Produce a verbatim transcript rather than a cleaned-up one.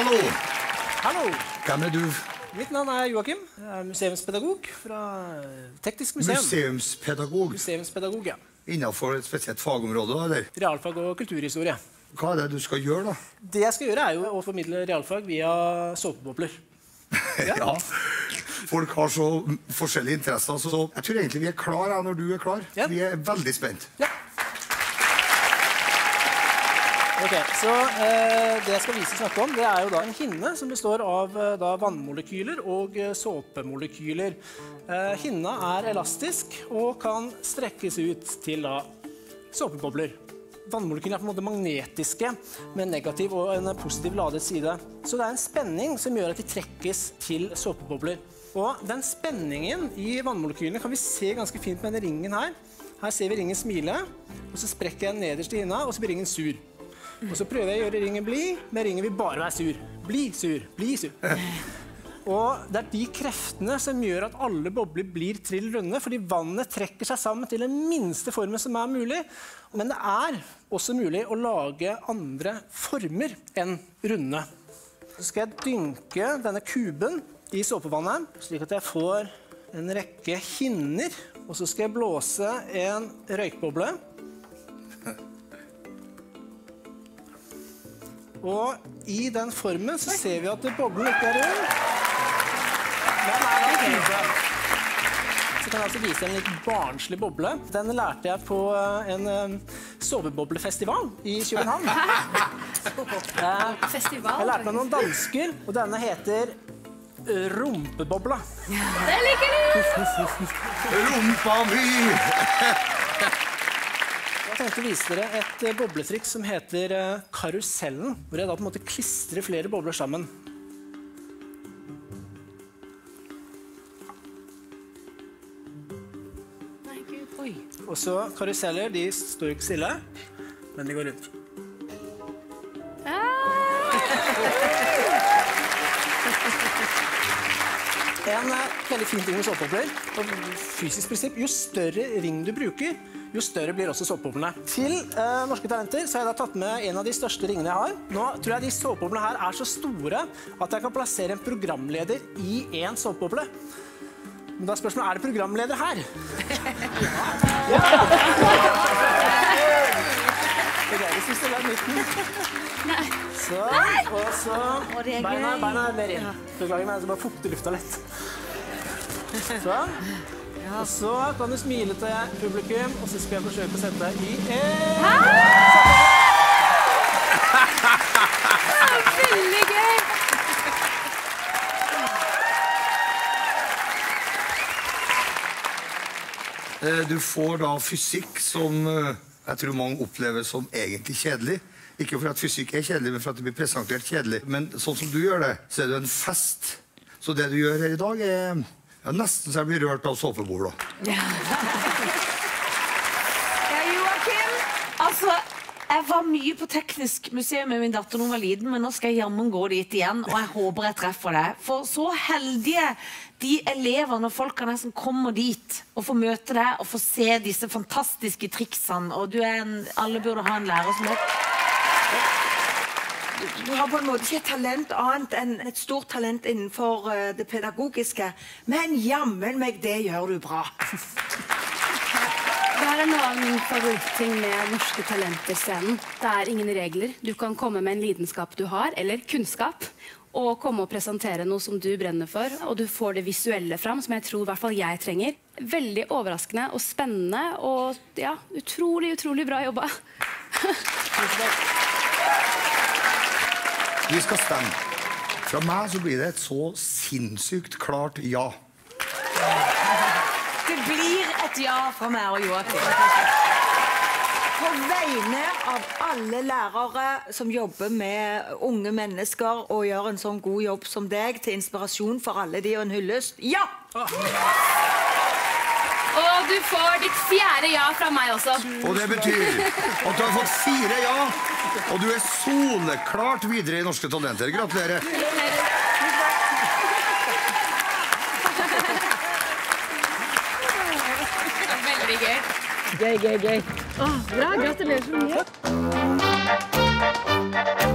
hallo! Hallo! Hvem er du? Mitt navn er Joachim. Jeg er museumspedagog fra Teknisk museum. Museumspedagog? Museumspedagog, ja. Innenfor et spesielt fagområde, eller? Realfag og kulturhistorie. Hva er det du skal gjøre, da? Det jeg skal gjøre er jo å formidle realfag via såpebobler. Ja. Ja. Folk har så forskjellige interesser, så jeg tror egentlig vi er klar her når du er klar. Ja. Vi er veldig spent. Ja. Ok, så eh, det jeg skal vise snakke om, det er jo da en hinne som består av eh, da, vannmolekyler og eh, såpemolekyler. Eh, hinna er elastisk og kan strekkes ut til da, såpebobler. Vannmolekylene er på en måte magnetiske med en negativ og en positiv ladet side. Så det er en spenning som gjør at de trekkes til såpebobler. Og den spenningen i vannmolekylene kan vi se ganske fint med denne ringen her. Her ser vi ringen smile, og så sprekker jeg nederst i hinna, og så blir ringen sur. Og så prøver jeg å gjøre ringen blid, men ringen vil bare være sur. Bli sur, bli sur. Og det er de kreftene som gjør at alle bobler blir trill runde, fordi vannet trekker seg sammen til den minste formen som er mulig. Men det er også mulig å lage andre former enn runde. Så skal jeg dynke denne kuben i såpevannet, slik at jeg får en rekke hinner. Og så skal jeg blåse en røykboble. Og i den formen så ser vi at boblen ikke er rund. Den er en kube. Så kan jeg altså vise en litt barnslig boble. Den lærte jeg på en såpeboblefestival i København. Festival? Jeg lærte meg noen dansker, og denne heter rumpebobla. Det liker du! Rumpa mi! Jeg tenkte å vise dere et bobletrikk som heter karusellen, hvor jeg da på en måte klistrer flere bobler sammen. Nei, Gud, oi. Og så karuseller, de står ikke stille, men de går rundt. En veldig fin ting med såpebobler, og fysisk prinsipp, jo større ring du bruker, jo større blir også såpeboblene. Til eh, Norske Talenter så har jeg da tatt med en av de største ringene jeg har. Nå tror jeg de såpeboblene her er så store at jeg kan plassere en programleder i en såpeboble. Men da er spørsmålet, er det programleder her? Ja! Det er det som stiller i midten. Så, og så beina, beina er mer inn. Beklager meg, jeg skal bare fukte lufta litt. Sånn. Og så kan du smile til publikum, og så skal jeg forsøke å sette deg i en... Veldig gøy! Du får da fysikk som jeg tror mange opplever som egentlig kjedelig. Ikke for at fysikk er kjedelig, men for at det blir presentert kjedelig. Men sånn som du gjør det, så er det en fest. Så det du gjør her i dag er ja, nesten så jeg blir rørt av såpebobler. Ja, Joachim, altså, jeg var mye på Teknisk museum med min datter når hun var liten, men nå skal jeg jammen gå dit igjen, og jeg håper jeg treffer deg. For så heldige de eleverne og folkene som kommer dit og får møte deg og får se disse fantastiske triksene, og du er en, alle burde ha en lærer som deg. Du har på en måte ikke et talent annet enn et stort talent innenfor uh, det pedagogiske, men jammen meg, det gjør du bra. Det er en annen favoritting med Norske Talenter-scenen. Det er ingen regler. Du kan komme med en lidenskap du har, eller kunnskap, og komme og presentere noe som du brenner for, og du får det visuelle fram, som jeg tror i hvert fall jeg trenger. Veldig overraskende og spennende, og ja, utrolig, utrolig bra jobba. Vi skal stemme. Fra meg så blir det et så sinnssykt klart ja. Det blir et ja fra meg og Joachim. På vegne av alle lærere som jobber med unge mennesker og gjør en sånn god jobb som deg, til inspirasjon for alle de og en hyllest, ja! Og du får ditt fjerde ja fra meg også. Og det betyr at du har fått fire ja, og du er soleklart videre i Norske Talenter. Gratulerer. Veldig gøy. Gøy, gøy, gøy. Åh, bra, gratulerer så mye.